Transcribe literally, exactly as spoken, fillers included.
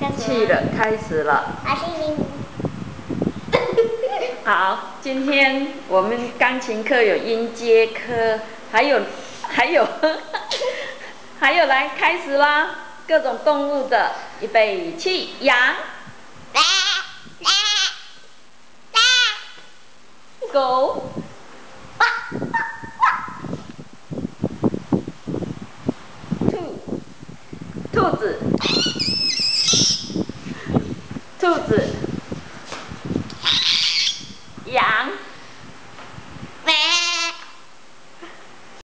气了，开始了。好，今天我们钢琴课有音阶科，还有还有还有来开始啦！各种动物的，预备起，羊，狗，兔，兔子，兔子。